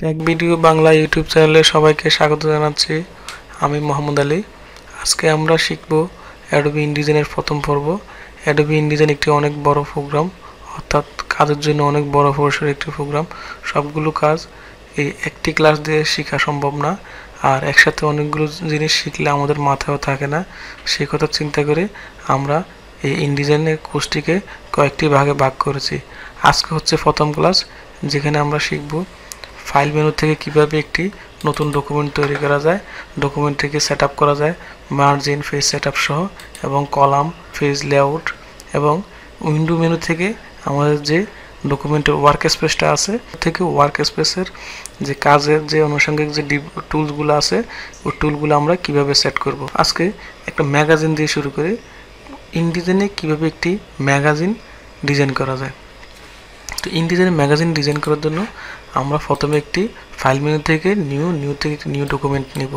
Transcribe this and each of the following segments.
Take video Bangla YouTube চ্যানেলে সবাইকে স্বাগত জানাচ্ছি। আমি মোহাম্মদ আলী। আজকে আমরা শিখব অ্যাডোবি ইনডিজাইনের প্রথম পর্ব। অ্যাডোবি ইনডিজাইন একটি অনেক বড় প্রোগ্রাম, অর্থাৎ কাজের জন্য অনেক বড় পরিসরের একটি প্রোগ্রাম। সবগুলো কাজ এই একটি ক্লাস দিয়ে শেখা সম্ভব না, আর একসাথে অনেকগুলো জিনিস শিখলে আমাদের মাথায়ও থাকে না। সেই কথা চিন্তা করে আমরা এই ইনডিজাইনের কোর্সটিকে কয়েকটি ভাগে ভাগ করেছি। আজকে হচ্ছে প্রথম ক্লাস, যেখানে আমরা শিখব ফাইল মেনু থেকে কিভাবে একটি নতুন ডকুমেন্ট তৈরি করা যায়, ডকুমেন্টটিকে সেট আপ করা যায় মার্জিন, পেজ সেট আপ সহ, এবং কলাম, পেজ লেআউট, এবং উইন্ডো মেনু থেকে আমাদের যে ডকুমেন্টের ওয়ার্ক স্পেসটা আছে থেকে ওয়ার্ক স্পেসের যে কাজের যে আনুষঙ্গিক যে টুলসগুলো আছে ওই টুলগুলো আমরা কিভাবে সেট করব। আজকে একটা ম্যাগাজিন দিয়ে শুরু করি। ইনডিজাইনে কিভাবে একটি ম্যাগাজিন ডিজাইন করা যায়। তো ইনডিজাইনে ম্যাগাজিন ডিজাইন করার জন্য আমরা প্রথমে একটি ফাইল মেনু থেকে নিউ থেকে একটি নিউ ডকুমেন্ট নিব।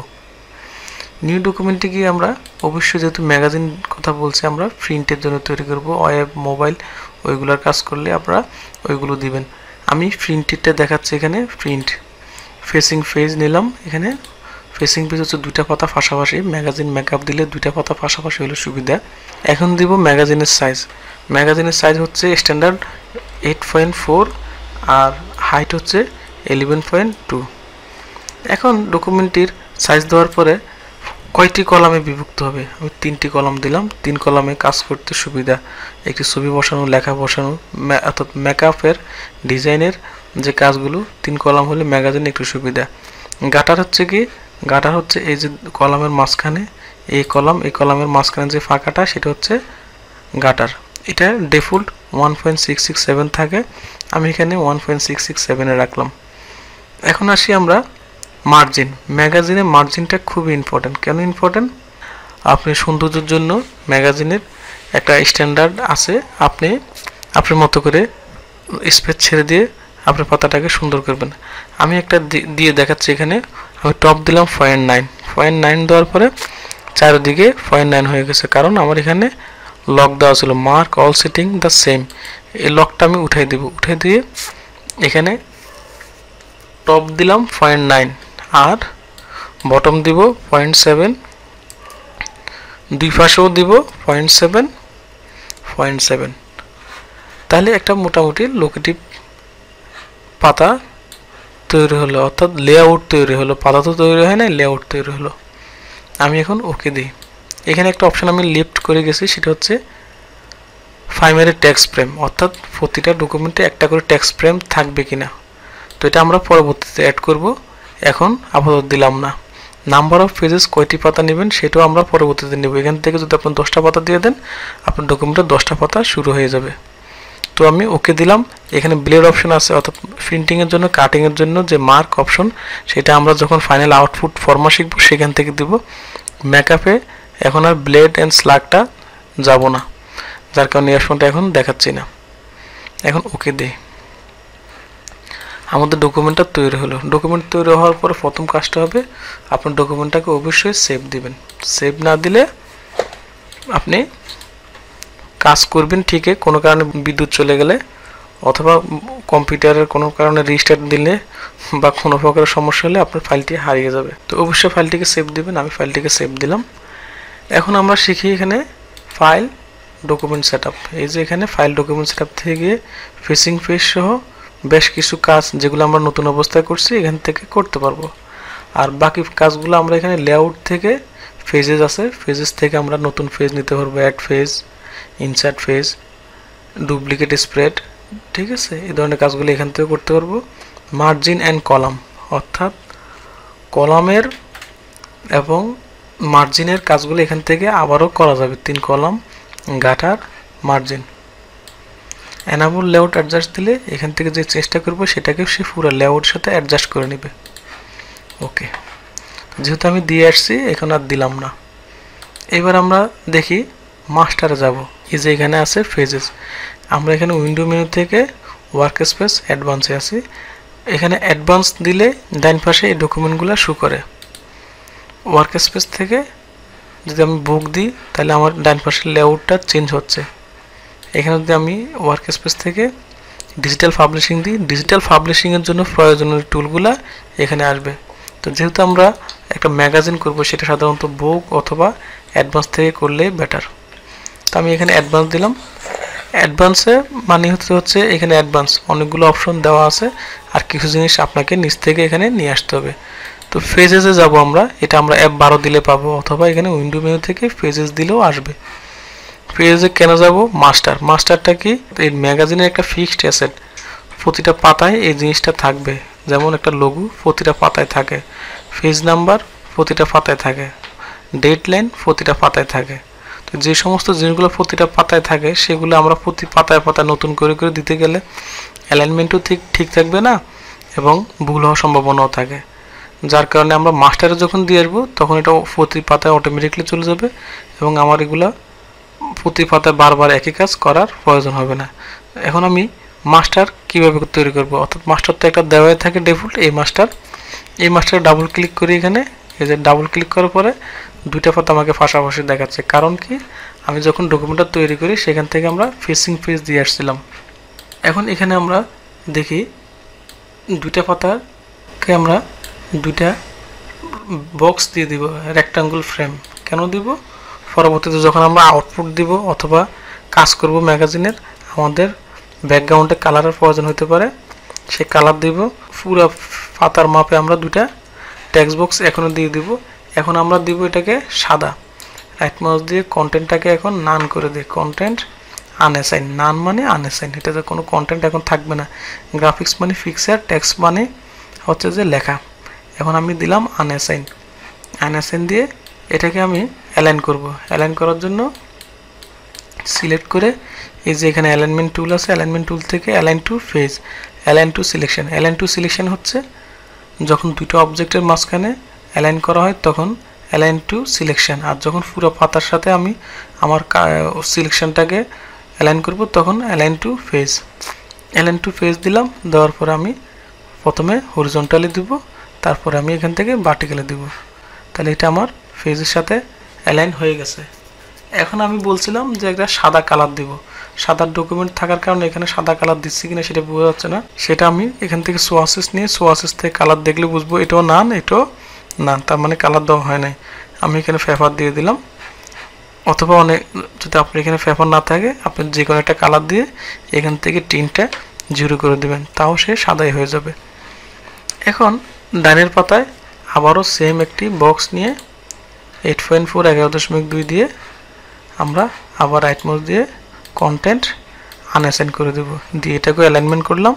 নিউ ডকুমেন্টে গিয়ে আমরা অবশ্যই, যেহেতু ম্যাগাজিন কথা বলছি, আমরা প্রিন্টের জন্য তৈরি করব। ওয়েব, মোবাইল ওইগুলোর কাজ করলে আপনারা ওইগুলো দিবেন। আমি প্রিন্টেরটা দেখাচ্ছি। এখানে প্রিন্ট ফেসিং পেজ নিলাম। এখানে ফেসিং পেজ হচ্ছে দুইটা পাতা পাশাপাশি। ম্যাগাজিন মেকআপ দিলে দুইটা পাতা পাশাপাশি হলে সুবিধা। এখন দিব ম্যাগাজিনের সাইজ। ম্যাগাজিনের সাইজ হচ্ছে স্ট্যান্ডার্ড 8.4 আর হাইট হচ্ছে 11.2। এখন ডকুমেন্টটির সাইজ দেওয়ার পরে কয়টি কলামে বিভক্ত হবে? আমি 3টি কলাম দিলাম। 3 কলামে কাজ করতে সুবিধা। একটি ছবি বসানো, লেখা বসানো, অর্থাৎ মেকআপের ডিজাইনের যে কাজগুলো 3 কলাম হলে ম্যাগাজিন একটু সুবিধা। গাটার হচ্ছে কি? গাটার হচ্ছে এই যে কলামের মাঝখানে এই কলামের মাঝখানে যে ফাঁকাটা, সেটা হচ্ছে গাটার। এটা ডিফল্ট 1.667 থাকে। আমি এখানে 1.667 রাখলাম। এখন আসি আমরা মার্জিন। ম্যাগাজিনে মার্জিনটা খুবই ইম্পর্টেন্ট। কেন ইম্পর্টেন্ট? আপনি সৌন্দর্যের জন্য ম্যাগাজিনের একটা স্ট্যান্ডার্ড আছে। আপনি আপনার মতো করে স্পেস ছেড়ে দিয়ে আপনার পাতাটাকে সুন্দর করবেন। আমি একটা দিয়ে দেখাচ্ছি। এখানে আমি টপ দিলাম 0.9 দেওয়ার পরে চারিদিকে 0.9 হয়ে গেছে, কারণ আমার এখানে লক দেওয়া ছিল, mark all setting the same. এই লকটা আমি উঠাই দিব। উঠে দিয়ে এখানে টপ দিলাম 0.9 আর বটম দিব 0.7, দুই পাশেও দিব 0.7। তাহলে একটা মোটামুটি লোকেটিভ পাতা তৈরি হলো, অর্থাৎ লেআউট তৈরি হলো। পাতা তো তৈরি হয় না, লেআউট তৈরি হলো। আমি এখন ওকে দিই। এখানে একটা অপশন আমি লিফট করে গেছি, সেটা হচ্ছে প্রাইমারি টেক্সট ফ্রেম, অর্থাৎ প্রতিটা ডকুমেন্টে একটা করে টেক্সট ফ্রেম থাকবে কিনা। তো এটা আমরা পরবর্তীতে অ্যাড করব, এখন আপাতত দিলাম না। নাম্বার অফ পেজেস, কয়টি পাতা নেবেন সেটাও আমরা পরবর্তীতে নেব। এখান থেকে যদি আপনি 10টা পাতা দিয়ে দেন, আপনার ডকুমেন্টে 10টা পাতা শুরু হয়ে যাবে। তো আমি ওকে দিলাম। এখানে ব্লেড অপশন আছে, অর্থাৎ প্রিন্টিংয়ের জন্য, কাটিংয়ের জন্য যে মার্ক অপশন, সেটা আমরা যখন ফাইনাল আউটপুট ফরম্যাট শিখব সেখান থেকে দিব। মেকআপে এখন আর ব্লেড অ্যান্ড স্লাগটা যাব না, যার কারণে এই অপশনটা এখন দেখাচ্ছি না। এখন ওকে দিই। আমাদের ডকুমেন্টটা তৈরি হলো। ডকুমেন্ট তৈরি হওয়ার পরে প্রথম কাজটা হবে, আপনার ডকুমেন্টটাকে অবশ্যই সেভ দিবেন। সেভ না দিলে আপনি কাজ করবেন ঠিকই, কোনো কারণে বিদ্যুৎ চলে গেলে অথবা কম্পিউটারের কোনো কারণে রিস্টার্ট দিলে বা কোনো প্রকারের সমস্যা হলে আপনার ফাইলটি হারিয়ে যাবে। তো অবশ্যই ফাইলটিকে সেভ দিবেন। আমি ফাইলটিকে সেভ দিলাম। এখন আমরা শিখি এখানে ফাইল ডকুমেন্ট সেট আপ। এই যে এখানে ফাইল ডকুমেন্ট সেট আপ থেকে ফেসিং পেজ সহ বেশ কিছু কাজ, যেগুলো আমরা নতুন অবস্থায় করছি, এখান থেকে করতে পারবো। আর বাকি কাজগুলো আমরা এখানে লেআউট থেকে, ফেজেস আছে, ফেজেস থেকে আমরা নতুন ফেজ নিতে পারবো। Add page, insert page, duplicate spread, ঠিক আছে, এই ধরনের কাজগুলো এখান থেকে করতে পারবো। মার্জিন অ্যান্ড কলাম, অর্থাৎ কলামের এবং মার্জিনের কাজগুলো এখান থেকে আবারও করা যাবে। 3 column, gutter, margin. Enable layout adjust দিলে এখান থেকে যে চেষ্টা করবো সেটাকে সে পুরো লেআউটের সাথে অ্যাডজাস্ট করে নেবে। ওকে, যেহেতু আমি দিয়ে আসছি, এখন আর দিলাম না। এবার আমরা দেখি মাস্টারে যাব। এই যে এখানে আছে ফেজেস। আমরা এখানে উইন্ডো মেনু থেকে ওয়ার্ক স্পেস অ্যাডভান্সে আছি। এখানে অ্যাডভান্স দিলে ডান পাশে এই ডকুমেন্টগুলো শো করে। ওয়ার্ক স্পেস থেকে যদি আমি বুক দিই, তাহলে আমার ডান পাশের লেআউটটা চেঞ্জ হচ্ছে। এখানে যদি আমি ওয়ার্ক স্পেস থেকে ডিজিটাল পাবলিশিং দিই। ডিজিটাল পাবলিশিংয়ের জন্য প্রয়োজনীয় টুলগুলা এখানে আসবে। তো যেহেতু আমরা একটা ম্যাগাজিন করব, সেটা সাধারণত বুক অথবা অ্যাডভান্স থেকে করলে বেটার। তো আমি এখানে অ্যাডভান্স দিলাম। অ্যাডভান্সে মানে হচ্ছে এখানে অ্যাডভান্স অনেকগুলো অপশন দেওয়া আছে, আর কিছু জিনিস আপনাকে নিচ থেকে এখানে নিয়ে আসতে হবে। তো ফেজেসে যাব আমরা, এটা আমরা F12 দিলে পাবো, অথবা এখানে উইন্ডো মেনু থেকে ফেজেস দিলেও আসবে। পেজে কেন যাব? মাস্টারটা কি? এই ম্যাগাজিনের একটা ফিক্সড অ্যাসেট, প্রতিটা পাতায় এই জিনিসটা থাকবে। যেমন একটা লোগো প্রতিটা পাতায় থাকে, পেজ নাম্বার প্রতিটা পাতায় থাকে, ডেডলাইন প্রতিটা পাতায় থাকে। তো যে সমস্ত জিনিসগুলো প্রতিটা পাতায় থাকে সেগুলো আমরা প্রতি পাতায় পাতায় নতুন করে করে দিতে গেলে অ্যালাইনমেন্টও ঠিক থাকবে না, এবং ভুল হওয়ার সম্ভাবনাও থাকে। যার কারণে আমরা মাস্টারে যখন দিয়ে আসবো তখন এটা প্রতি পাতায় অটোমেটিকলি চলে যাবে, এবং আমার এগুলা প্রতি পাতায় বারবার একই কাজ করার প্রয়োজন হবে না। এখন আমি মাস্টার কিভাবে তৈরি করব, অর্থাৎ মাস্টার তো একটা দেওয়াই থাকে ডিফল্ট। এই মাস্টারে ডাবল ক্লিক করি। এখানে এই যে ডাবল ক্লিক করার পরে দুইটা পাতা আমাকে পাশাপাশি দেখাচ্ছে, কারণ কি আমি যখন ডকুমেন্টটা তৈরি করি সেখান থেকে আমরা ফেসিং পেজ দিয়ে আসছিলাম। এখন এখানে আমরা দেখি দুইটা পাতাকে আমরা দুইটা বক্স দিয়ে দিব, রেক্টাঙ্গুল ফ্রেম। কেন দিব? পরবর্তীতে যখন আমরা আউটপুট দিব অথবা কাজ করব ম্যাগাজিনের, আমাদের ব্যাকগ্রাউন্ডে কালারের প্রয়োজন হতে পারে, সেই কালার দিব। পুরো পাতার মাপে আমরা দুইটা টেক্সট বক্স এখনও দিয়ে দিব। এখন আমরা দিব এটাকে সাদা, রাইট মাউস দিয়ে কন্টেন্টটাকে এখন নান করে দিই, কন্টেন্ট আনঅ্যাসাইন। নান মানে আনঅ্যাসাইন, এটাতে কোনো কন্টেন্ট এখন থাকবে না। গ্রাফিক্স মানে ফিক্সার, টেক্সট মানে হচ্ছে যে লেখা। এখন আমি দিলাম আনঅ্যাসাইন দিয়ে এটাকে আমি অ্যালাইন করব। অ্যালাইন করার জন্য সিলেক্ট করে এই যে এখানে অ্যালাইনমেন্ট টুল আছে, অ্যালাইনমেন্ট টুল থেকে align to page, align to selection. Align to selection হচ্ছে যখন দুটো অবজেক্টের মাঝখানে অ্যালাইন করা হয় তখন অ্যালাইন টু সিলেকশন, আর যখন পুরো পাতার সাথে আমি আমার সিলেকশনটাকে অ্যালাইন করব তখন align to page. Align to page দিলাম, দেওয়ার পরে আমি প্রথমে হরিজন্টালি দিব, তারপরে আমি এখান থেকে ভার্টিক্যালি দিব। তাহলে এটা আমার ফেজের সাথে অ্যালাইন হয়ে গেছে। এখন আমি বলছিলাম যে একটা সাদা কালার দিব। সাদা ডকুমেন্ট থাকার কারণে এখানে সাদা কালার দিচ্ছি কিনা সেটা বোঝা যাচ্ছে না, সেটা আমি এখান থেকে সোয়াসেস নিয়ে সোয়াসেস থেকে কালার দেখলে বুঝবো এটাও নান, এটাও নান, তার মানে কালার দেওয়া হয় নাই। আমি এখানে পেপার দিয়ে দিলাম, অথবা যদি আপনার এখানে পেপার না থাকে আপনি যে কোনো একটা কালার দিয়ে এখান থেকে টিনটা জিরো করে দেবেন, তাও সে সাদাই হয়ে যাবে। এখন ডানের পাতায় আবারও সেম একটি বক্স নিয়ে 8.4 11.2 দিয়ে আমরা আবার রাইট মাউস দিয়ে কন্টেন্ট আনঅ্যাসাইন করে দেব, দিয়ে এটাকে অ্যালাইনমেন্ট করলাম।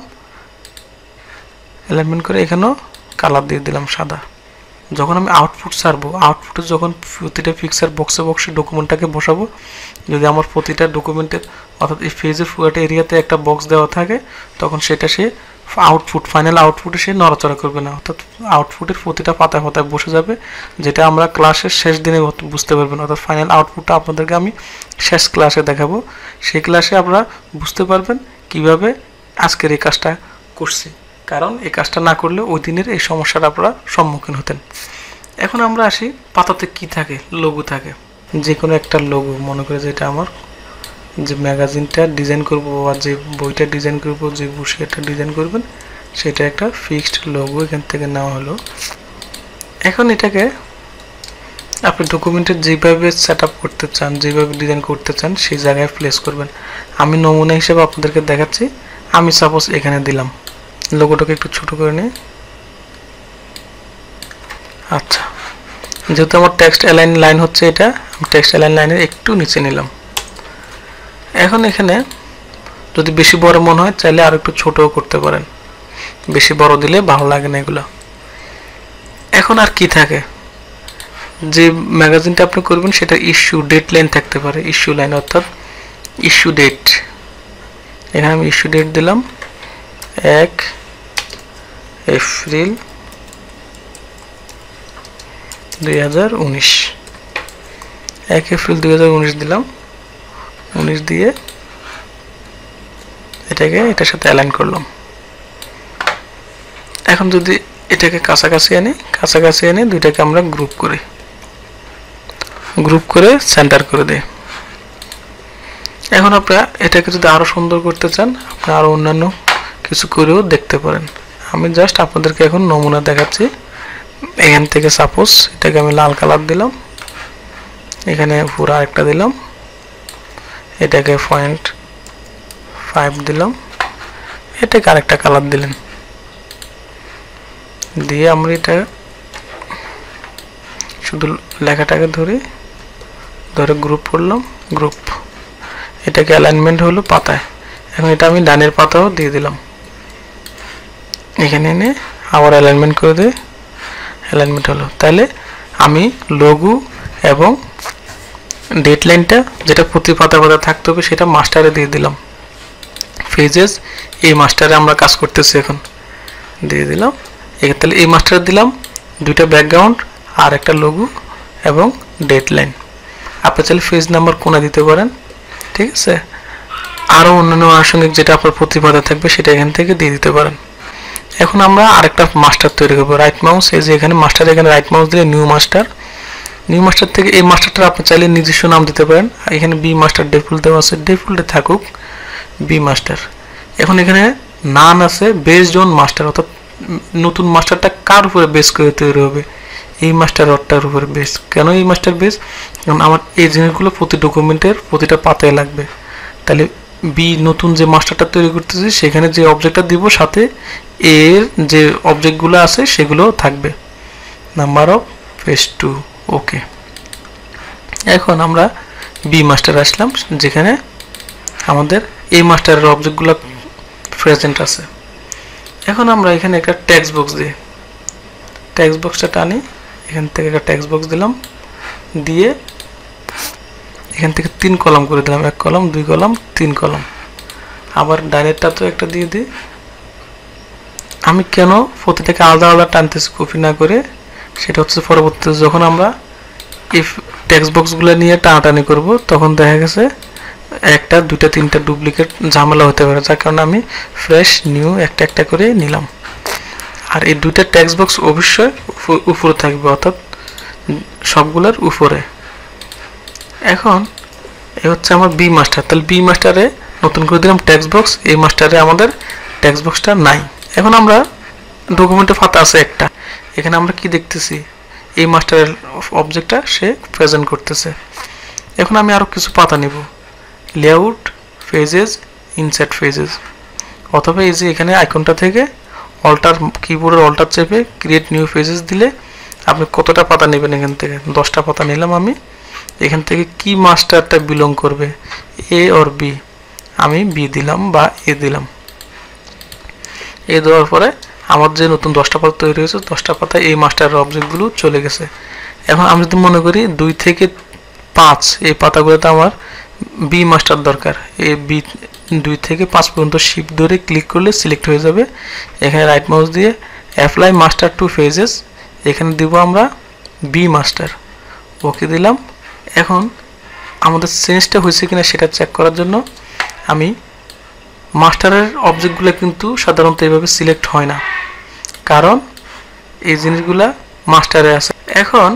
অ্যালাইনমেন্ট করে এখানেও কালার দিয়ে দিলাম সাদা। যখন আমি আউটপুট ছাড়বো, আউটপুটে যখন প্রতিটা পিকচার বক্সে ডকুমেন্টটাকে বসাবো, যদি আমার প্রতিটা ডকুমেন্টের অর্থাৎ এই পেজের পুরোটা এরিয়াতে একটা বক্স দেওয়া থাকে, তখন সেটা সে ফাইনাল আউটপুটে সে নড়াচড়া করবে না, অর্থাৎ আউটপুটের প্রতিটা পাতায় পাতায় বসে যাবে, যেটা আমরা ক্লাসের শেষ দিনে বুঝতে পারবেন। অর্থাৎ ফাইনাল আউটপুটটা আপনাদেরকে আমি শেষ ক্লাসে দেখাবো, সেই ক্লাসে আপনারা বুঝতে পারবেন কিভাবে আজকের এই কাজটা করছি, কারণ এই কাজটা না করলে ওই দিনের এই সমস্যাটা আপনারা সম্মুখীন হতেন। এখন আমরা আসি পাতাতে কি থাকে, লোগো থাকে। যে কোনো একটা লোগো, মনে করে যে এটা আমার যে ম্যাগাজিনটা ডিজাইন করব বা যে বইটা ডিজাইন করব, যে বসিয়াটা ডিজাইন করবেন, সেটা একটা ফিক্সড লোগো এখান থেকে নেওয়া হলো। এখন এটাকে আপনি ডকুমেন্টের যেভাবে সেট আপ করতে চান, যেভাবে ডিজাইন করতে চান সেই জায়গায় প্লেস করবেন। আমি নমুনা হিসেবে আপনাদেরকে দেখাচ্ছি। আমি সাপোজ এখানে দিলাম, লোগোটাকে একটু ছোট করে নিই। আচ্ছা, যেহেতু আমার টেক্সট অ্যালাইন লাইন হচ্ছে এটা, আমি টেক্সট অ্যালাইন লাইনের একটু নিচে নিলাম। এখন এখানে যদি বেশি বড় মনে হয় চাইলে আর একটু ছোটও করতে পারেন, বেশি বড় দিলে ভালো লাগে না এগুলো। এখন আর কি থাকে, যে ম্যাগাজিনটা আপনি করবেন সেটা ইস্যু ডেট লাইন থাকতে পারে, ইস্যু লাইন অর্থাৎ ইস্যু ডেট। এখানে আমি ইস্যু ডেট দিলাম 1 এপ্রিল 2019, 1 এপ্রিল 2019 দিলাম। 19 দিয়ে এটাকে এটার সাথে অ্যালাইন করলাম। এখন যদি এটাকে কাছাকাছি আনি দুইটাকে আমরা গ্রুপ করে সেন্টার করে দিই। এখন আপনারা এটাকে যদি আরো সুন্দর করতে চান, আপনারা আরো অন্যান্য কিছু করেও দেখতে পারেন। আমি জাস্ট আপনাদেরকে এখন নমুনা দেখাচ্ছি। এখান থেকে সাপোজ এটাকে আমি লাল কালার দিলাম, এখানে পুরো আরেকটা দিলাম, এটাকে 0.5 দিলাম, এটাকে আরেকটা কালার দিলেন, দিয়ে আমরা এটা শুধু লেখাটাকে ধরে গ্রুপ করলাম, গ্রুপ, এটাকে অ্যালাইনমেন্ট হলো পাতায়। এখন এটা আমি ডানের পাতাও দিয়ে দিলাম, এখানে এনে আবার অ্যালাইনমেন্ট করে দিয়ে অ্যালাইনমেন্ট হলো। তাহলে আমি লঘু এবং ডেট লাইনটা যেটা প্রতি পাতা থাকতে হবে সেটা মাস্টারে দিয়ে দিলাম। ফেজেস এই মাস্টারে আমরা কাজ করতেছি, এখন দিয়ে দিলাম। তাহলে এই মাস্টারে দিলাম দুইটা ব্যাকগ্রাউন্ড আর একটা লঘু এবং ডেট লাইন। আপনি চাইলে পেজ নাম্বার কোনা দিতে পারেন, ঠিক আছে। আরও অন্যান্য আনুষঙ্গিক যেটা আপনার প্রতি পাতা থাকবে সেটা এখান থেকে দিয়ে দিতে পারেন। এখন আমরা আরেকটা মাস্টার তৈরি করবো। রাইট মাউস, এই যে এখানে মাস্টার, এখানে রাইট মাউস দিলে নিউ মাস্টার, নিউ মাস্টার থেকে এই মাস্টারটা আপনি চাইলে নিজস্ব নাম দিতে পারেন। এখানে বি মাস্টার ডিফল্ট দেওয়া আছে, ডিফল্টে থাকুক বি মাস্টার। এখন এখানে নাম আছে বেসড অন মাস্টার, অর্থাৎ নতুন মাস্টারটা কার উপরে বেস করে তৈরি হবে, এই মাস্টার রডটার উপরে বেস। কেন এই মাস্টার বেস? কারণ আমার এই জিনিসগুলো প্রতি ডকুমেন্টের প্রতিটা পাতায় লাগবে। তাহলে বি নতুন যে মাস্টারটা তৈরি করতেছি সেখানে যে অবজেক্টটা দিব সাথে এর যে অবজেক্টগুলো আছে সেগুলো থাকবে। Number of page 2, okay. এখন আমরা বি মাস্টার আসলাম, যেখানে আমাদের এই মাস্টারের অবজেক্টগুলো প্রেজেন্ট আছে। এখন আমরা এখানে একটা টেক্সট বক্স দিই, টেক্সট বক্সটা টানি, এখান থেকে একটা টেক্সট বক্স দিলাম, দিয়ে এখান থেকে 3 কলাম করে দিলাম, 1 কলাম 2 কলাম 3 কলাম। আবার ডাইরেক্টটা তো একটা দিয়ে দিই। আমি কেন প্রতিটাকে আলাদা আলাদা টানতেছি কপি না করে, সেটা হচ্ছে পরবর্তীতে যখন আমরা এই টেক্সট বক্সগুলো নিয়ে টানাটানি করব তখন দেখা গেছে 1টা 2টা 3টা ডুপ্লিকেট ঝামেলা হতে পারে, যার কারণে আমি ফ্রেশ নিউ একটা একটা করে নিলাম। আর এই 2টা টেক্সট বক্স অবশ্যই উপরে থাকবে, অর্থাৎ সবগুলোর উপরে। এখন এই হচ্ছে আমার বি মাস্টার। তাহলে বি মাস্টারে নতুন করে দিলাম টেক্সট বক্স, এই মাস্টারে আমাদের টেক্সট বক্সটা নাই। এখন আমরা ডকুমেন্টে পাতা আছে একটা, এখানে আমরা কি দেখতেছি, এই মাস্টারের অবজেক্টটা সে প্রেজেন্ট করতেছে। এখন আমি আরও কিছু পাতা নেব, লেআউট, পেজেস, ইনসার্ট পেজেস, অথবা এই যে এখানে আইকনটা থেকে অল্টার, কিবোর্ডের অল্টার চেপে ক্রিয়েট নিউ পেজেস দিলে আপনি কতটা পাতা নেবেন, এখান থেকে 10টা পাতা নিলাম আমি। এখান থেকে কি মাস্টারটা বিলং করবে, এ অর বি, আমি বি দিলাম বা এ দিলাম। এ দেওয়ার পরে আমার যে নতুন 10টা পাতা তৈরি হয়েছে 10টা পাতায় এই মাস্টারের অবজেক্টগুলো চলে গেছে। এখন আমি যদি মনে করি 2 থেকে 5 এই পাতাগুলোতে আমার বি মাস্টার দরকার, এই বি 2 থেকে 5 পর্যন্ত শিফট ধরে ক্লিক করলে সিলেক্ট হয়ে যাবে। এখানে রাইট মাউস দিয়ে অ্যাপ্লাই মাস্টার টু পেজেস, এখানে দিব আমরা বি মাস্টার, ওকে দিলাম। এখন আমাদের চেঞ্জটা হয়েছে কিনা সেটা চেক করার জন্য আমি মাস্টারের অবজেক্টগুলো কিন্তু সাধারণত এইভাবে সিলেক্ট হয় না, কারণ এই জিনিসগুলা মাস্টারে আছে। এখন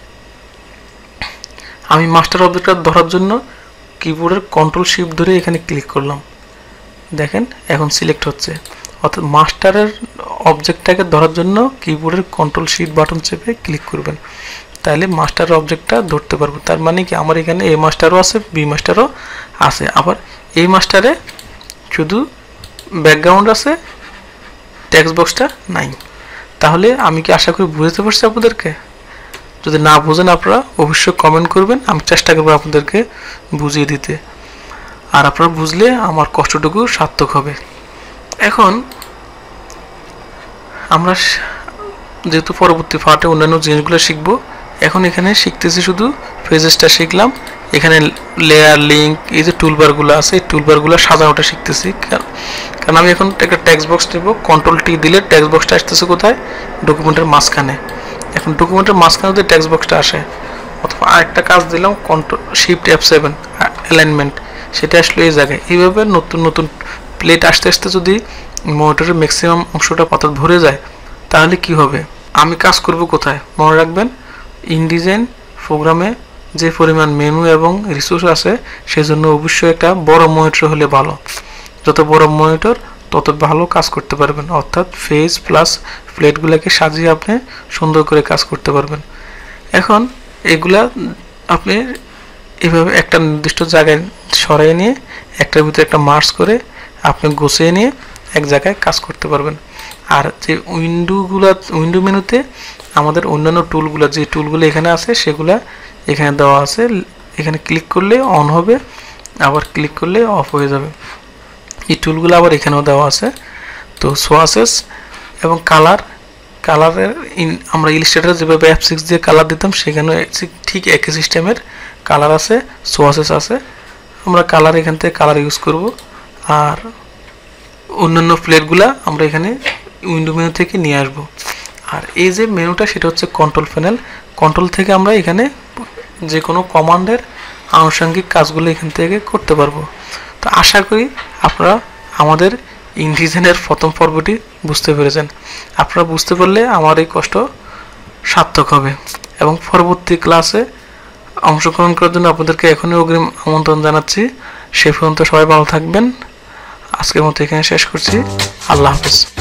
আমি মাস্টার অবজেক্টটা ধরার জন্য কিবোর্ডের কন্ট্রোল শিফট ধরে এখানে ক্লিক করলাম, দেখেন এখন সিলেক্ট হচ্ছে। অর্থাৎ মাস্টারের অবজেক্টটাকে ধরার জন্য কিবোর্ডের কন্ট্রোল শিফট বাটন চেপে ক্লিক করবেন, তাহলে মাস্টার অবজেক্টটা ধরতে পারবো। তার মানে কি আমার এখানে এ মাস্টারও আছে বি মাস্টারও আছে, আবার এই মাস্টারে শুধু ব্যাকগ্রাউন্ড আছে, টেক্সট বক্সটা নাই। তাহলে আমি কি আশা করি বুঝতে পারছি আপনাদেরকে? যদি না বুঝেন আপনারা অবশ্যই কমেন্ট করবেন, আমি চেষ্টা করবো আপনাদেরকে বুঝিয়ে দিতে, আর আপনারা বুঝলে আমার কষ্টটুকু সার্থক হবে। এখন আমরা যেহেতু পরবর্তী পার্টে অন্যান্য জিনিসগুলো শিখবো, এখন এখানে শিখতেছি শুধু পেজেসটা শিখলাম। এখানে লেয়ার, লিঙ্ক, এই যে টুলবারগুলো আছে এই টুলবারগুলো সাজানোটা শিখতেছি। কারণ আমি এখন একটা টেক্সট বক্স নেব, কন্ট্রোল টি দিলে টেক্সট বক্সটা আসতেছে কোথায়, ডকুমেন্টের মাঝখানে। এখন ডকুমেন্টের মাঝখানে যদি টেক্সট বক্সটা আসে, অথবা আরেকটা কাজ দিলাম কন্ট্রোল শিফট F7 অ্যালাইনমেন্ট, সেটা আসলে এই জায়গায়। এইভাবে নতুন নতুন প্লেট আসতে আসতে যদি মনিটরের ম্যাক্সিমাম অংশটা পাতা ভরে যায় তাহলে কি হবে, আমি কাজ করব কোথায় মনে রাখবেন, ইনডিজাইন প্রোগ্রামে যে পরিমাণ মেনু এবং রিসোর্স আছে সেজন্য অবশ্যই একটা বড় মনিটর হলে ভালো। যত বড় মনিটর তত ভালো কাজ করতে পারবেন। অর্থাৎ ফেস প্লাস প্লেটগুলোকে সাজিয়ে আপনি সুন্দর করে কাজ করতে পারবেন। এখন এগুলা আপনি এভাবে একটা নির্দিষ্ট জায়গায় সরিয়ে নিয়ে একটার ভিতরে একটা মার্জ করে আপনি গুছিয়ে নিয়ে এক জায়গায় কাজ করতে পারবেন। আর যে উইন্ডো মেনুতে আমাদের অন্যান্য টুলগুলো, যে টুলগুলো এখানে আছে সেগুলা এখানে দেওয়া আছে। এখানে ক্লিক করলে অন হবে, আবার ক্লিক করলে অফ হয়ে যাবে। এই টুলগুলো আবার এখানেও দেওয়া আছে। তো সোয়াসেস এবং কালারের আমরা ইলাস্ট্রেটরে যেভাবে F6 দিয়ে কালার দিতাম সেখানে ঠিক একই সিস্টেমের কালার আছে, সোয়াসেস আছে। আমরা কালার এখান থেকে কালার ইউজ করব। আর অন্যান্য প্লেটগুলা আমরা এখানে উইন্ডো মেনু থেকে নিয়ে আসব। আর এই যে মেনুটা সেটা হচ্ছে কন্ট্রোল প্যানেল। কন্ট্রোল থেকে আমরা এখানে যে কোনো কমান্ডের আনুষঙ্গিক কাজগুলো এখান থেকে করতে পারবো। তো আশা করি আপনারা আমাদের ইনডিজাইনের প্রথম পর্বটি বুঝতে পেরেছেন। আপনারা বুঝতে পারলে আমার এই কষ্ট সার্থক হবে। এবং পরবর্তী ক্লাসে অংশগ্রহণ করার জন্য আপনাদেরকে এখনই অগ্রিম আমন্ত্রণ জানাচ্ছি। সে পর্যন্ত সবাই ভালো থাকবেন। আজকের মতো এখানে শেষ করছি। আল্লাহ হাফেজ।